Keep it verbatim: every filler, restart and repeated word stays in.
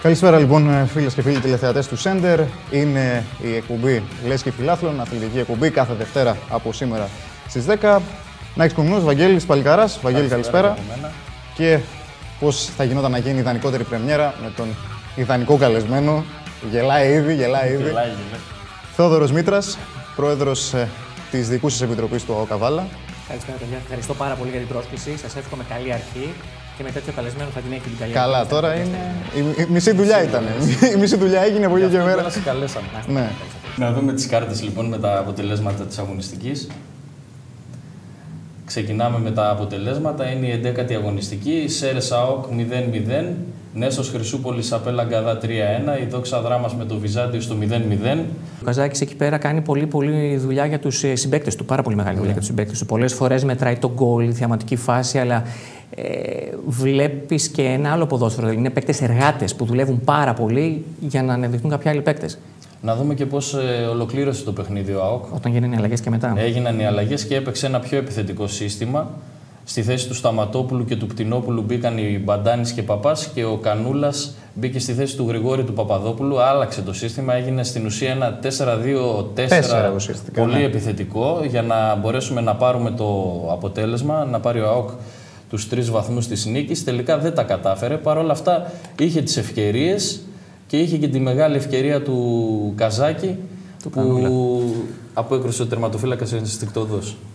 Καλησπέρα λοιπόν φίλες και φίλοι τηλεθεατές του Σέντερ. Είναι η εκπομπή Λες και Φιλάθλων, αθλητική εκπομπή κάθε Δευτέρα από σήμερα στις δέκα. Να έχεις κομινούς, Βαγγέλης Παλικαράς. Βαγγέλη, καλησπέρα. Και πώς θα γινόταν να γίνει η ιδανικότερη πρεμιέρα με τον ιδανικό καλεσμένο. Γελάει ήδη, γελάει ήδη. Γελάει, γελάει. Θόδωρος Μήτρας, πρόεδρος ε, της Διοικούσης Επιτροπής του ΑΟΚΑΒΑΛΑ. Καλησπέρα, παιδιά. Ευχαριστώ πάρα πολύ για την πρόσκληση. Σας εύχομαι καλή αρχή και με τέτοιο καλεσμένο θα την έχει την καλή αρχή. Καλά, τώρα είναι. Η, η μισή δουλειά ήταν. Η μισή δουλειά έγινε από εκεί και μέρα. Σε καλέσαμε. Ναι. Να δούμε τις κάρτες λοιπόν με τα αποτελέσματα της αγωνιστικής. Ξεκινάμε με τα αποτελέσματα. Είναι η εντέκατη αγωνιστική. Σέρες ΑΟΚ μηδέν μηδέν. Νέσος Χρυσούπολης Απέλα Γκαδά τρία ένα. Η Δόξα Δράμας με το Βυζάντιο στο μηδέν μηδέν. Ο Καζάκης εκεί πέρα κάνει πολύ, πολύ δουλειά για τους συμπαίκτες του. Πάρα πολύ μεγάλη δουλειά yeah. για τους συμπαίκτες του. Πολλές φορές μετράει τον γκολ, η θεαματική φάση, αλλά ε, βλέπεις και ένα άλλο ποδόσφαιρο. Είναι παίκτες εργάτες που δουλεύουν πάρα πολύ για να αναδειχθούν κάποιοι άλλοι παίκτες. Να δούμε και πώς ε, ολοκλήρωσε το παιχνίδι ο ΑΟΚ. Όταν γίνανε οι αλλαγές και μετά. Έγιναν οι αλλαγές και έπαιξε ένα πιο επιθετικό σύστημα. Στη θέση του Σταματόπουλου και του Πτηνόπουλου μπήκαν οι Μπαντάνης και Παπάς και ο Κανούλας μπήκε στη θέση του Γρηγόρη του Παπαδόπουλου. Άλλαξε το σύστημα, έγινε στην ουσία ένα τέσσερα δύο τέσσερα πολύ ναι. επιθετικό για να μπορέσουμε να πάρουμε το αποτέλεσμα, να πάρει ο ΑΟΚ τους τρεις βαθμούς της νίκης. Τελικά δεν τα κατάφερε, παρόλα αυτά είχε τις ευκαιρίες και είχε και τη μεγάλη ευκαιρία του Καζάκη του που απόκρουσε ο τερματοφύλακας ενστικτωδώς.